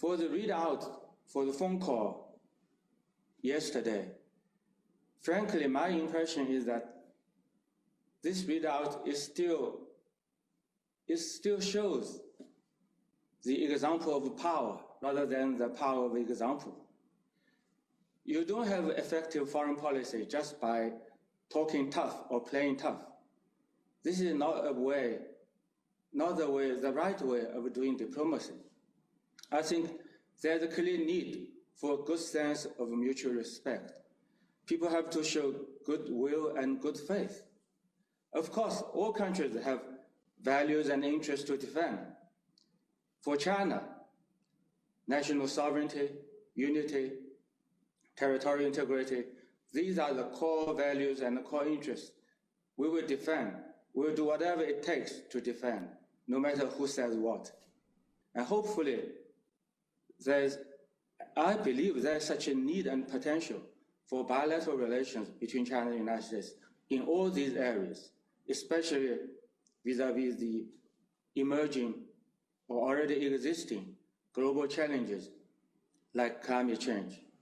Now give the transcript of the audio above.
For the readout for the phone call yesterday, frankly, my impression is that this readout still shows the example of power rather than the power of example. You don't have effective foreign policy just by talking tough or playing tough. This is not the right way of doing diplomacy. I think there's a clear need for a good sense of mutual respect. People have to show goodwill and good faith. Of course, all countries have values and interests to defend. For China, national sovereignty, unity, territorial integrity, these are the core values and the core interests we will defend. We will do whatever it takes to defend, no matter who says what. And hopefully, I believe there's such a need and potential for bilateral relations between China and the United States in all these areas, especially vis-à-vis the emerging or already existing global challenges like climate change.